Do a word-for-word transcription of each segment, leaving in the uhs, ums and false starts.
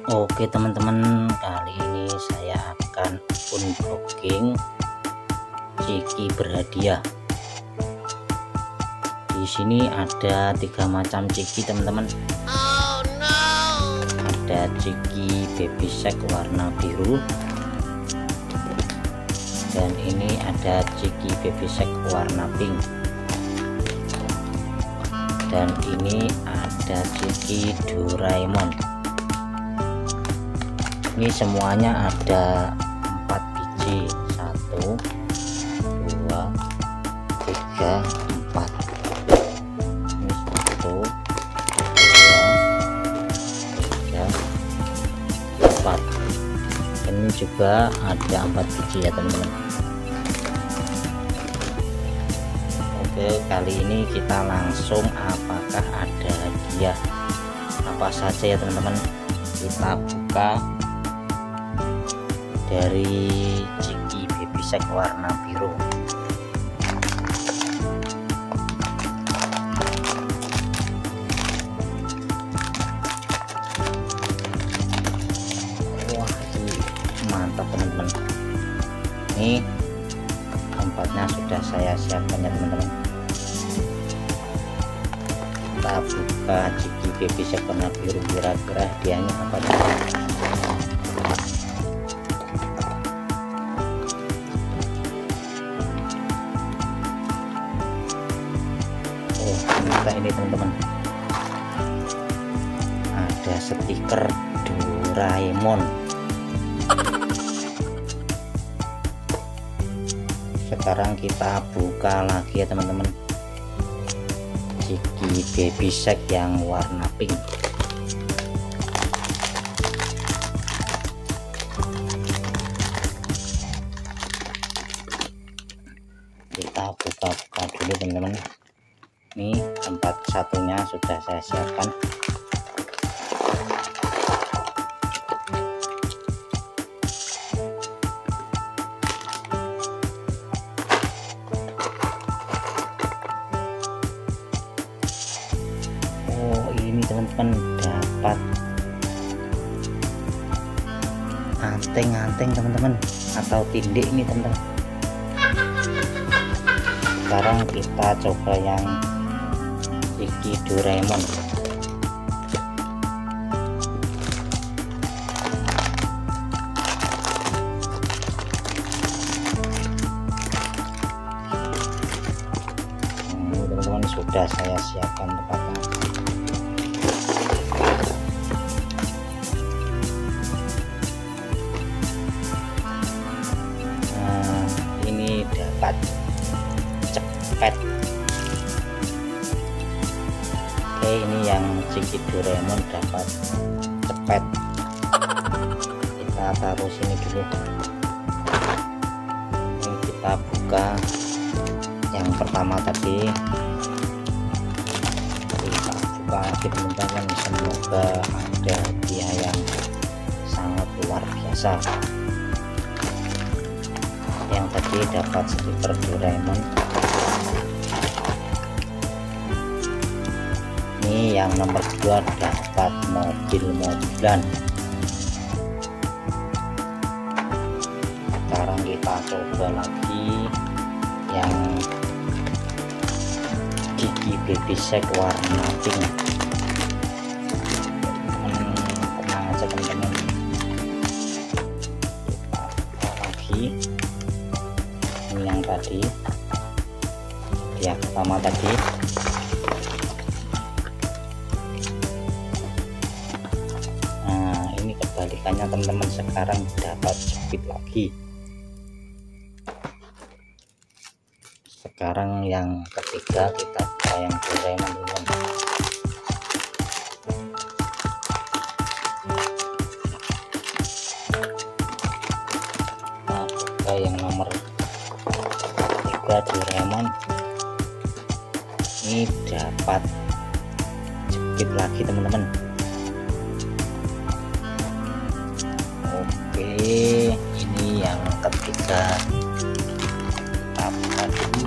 Oke teman-teman, kali ini saya akan unboxing ciki berhadiah. Di sini ada tiga macam ciki teman-teman. Oh, no. Ada ciki baby shark warna biru, dan ini ada ciki baby shark warna pink, dan ini ada ciki Doraemon. Ini semuanya ada empat biji, satu dua tiga empat. Ini satu dua tiga empat. Ini juga ada empat biji ya teman-teman. Oke, kali ini kita langsung apakah ada hadiah apa saja ya teman-teman. Kita buka dari ciki baby shark warna biru. Wah, ini mantap teman-teman. Ini tempatnya sudah saya siapkan ya teman-teman. Kita buka ciki baby shark warna biru, kira-kira hadiahnya apa nih? Ternyata ini teman-teman, ada stiker Doraemon. Sekarang kita buka lagi ya teman-teman, ciki baby shark yang warna pink. Kita buka-buka dulu teman-teman. Ini tempat satunya sudah saya siapkan. Oh, ini teman-teman dapat anteng-anteng teman-teman, atau tindik ini teman-teman. Sekarang kita coba yang ciki Doraemon. Ini teman-teman sudah saya siapkan tempatnya. Nah, ini dapat cepet. Oke, ini yang ciki Doraemon dapat cepet. Kita taruh sini dulu. Ini kita buka yang pertama tadi. Kita buka lagi teman-teman, semoga ada hadiah yang sangat luar biasa. Yang tadi dapat stiker Doraemon. Ini yang nomor dua dapat mobil-mobilan. Sekarang kita coba lagi yang ciki baby shark warna pink. Hmm, tenang aja teman-teman. Kita buka lagi. Ini yang tadi, yang pertama tadi. Kebalikannya teman-teman, sekarang dapat jepit lagi. Sekarang yang ketiga kita buka yang Doraemon teman-teman. Kita buka yang nomor tiga Doraemon. Ini dapat jepit lagi teman-teman. Oke, ini yang ketiga. Kita buka dulu.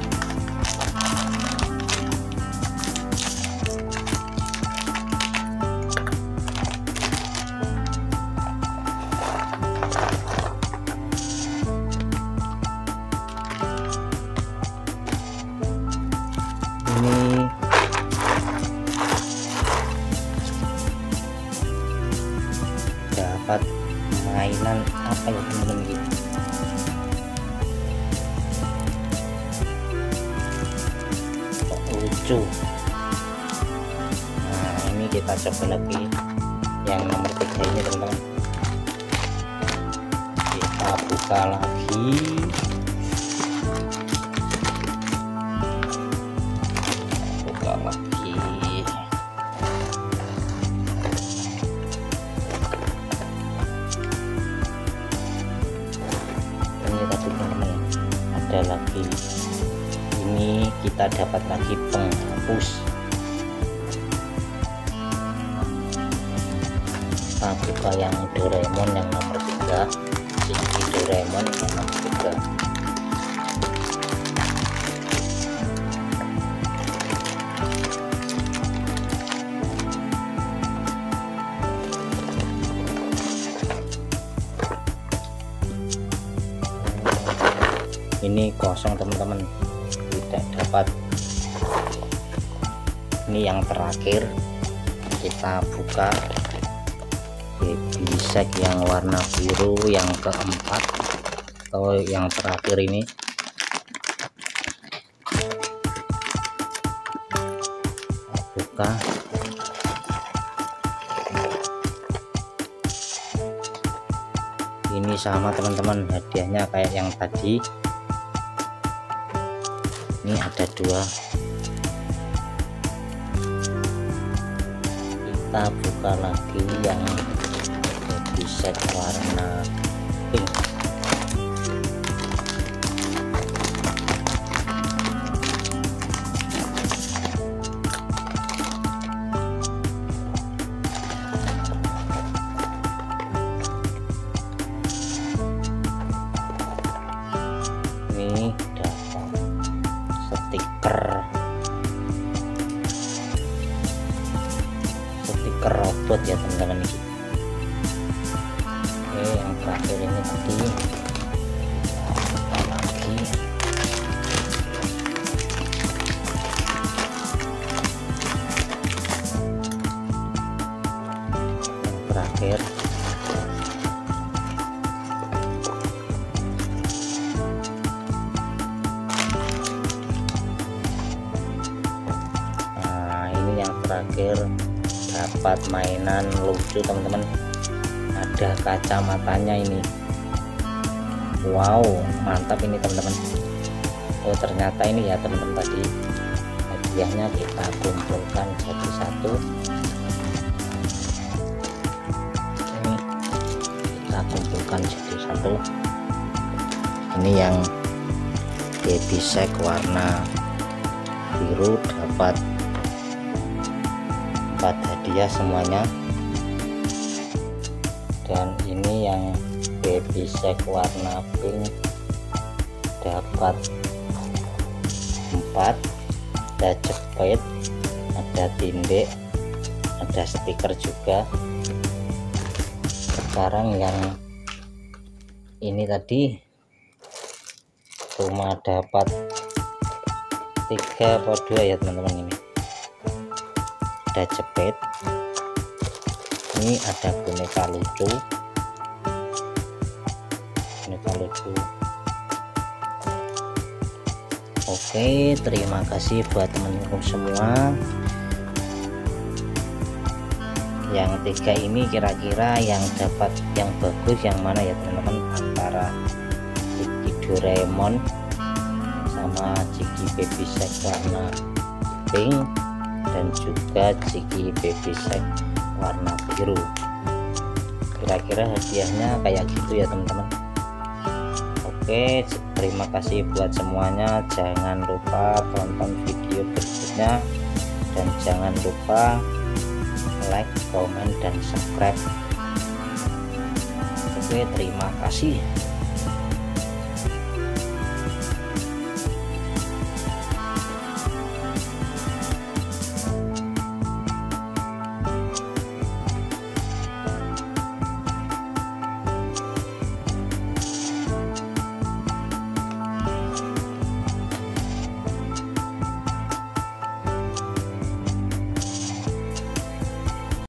dapat mainan apa ya teman-teman gitu. Lucu. Nah ini kita coba lagi yang nomor tiga ini teman-teman, kita buka lagi. Buka lagi. Ini tadi teman-teman ada lagi, ini kita dapat lagi penghapus. Kita buka yang Doraemon yang nomor tiga, Shiki Doraemon yang nomor tiga. Ini kosong teman-teman, tidak dapat. Ini yang terakhir, kita buka baby set yang warna biru yang keempat atau yang terakhir ini. Buka. Ini sama teman-teman, hadiahnya kayak yang tadi. Ini ada dua. Kita buka lagi yang baby set warna pink. Ini dapat stiker stiker robot ya teman-teman ini. Oke, yang terakhir ini tadi kita lagi. Yang terakhir terakhir dapat mainan lucu teman-teman, ada kacamatanya ini. Wow, mantap ini teman-teman. Oh ternyata ini ya teman-teman, tadi hadiahnya kita kumpulkan satu-satu. Ini kita kumpulkan satu-satu. Ini yang baby set warna biru dapat empat hadiah semuanya, dan ini yang baby set warna pink dapat empat. Ada jepit, ada tindek, ada stiker juga. Sekarang yang ini tadi cuma dapat tiga atau dua ya teman-teman. Ini ada jepit, ini ada boneka lucu, boneka lucu. Oke, terima kasih buat teman-teman semua. Yang tiga ini kira-kira yang dapat yang bagus yang mana ya teman-teman, antara Shiki Doraemon sama Shiki baby set warna pink dan juga Shiki baby set warna biru. Kira-kira hadiahnya kayak gitu ya teman-teman. Oke, terima kasih buat semuanya. Jangan lupa tonton video berikutnya dan jangan lupa like, comment, dan subscribe. Oke, terima kasih.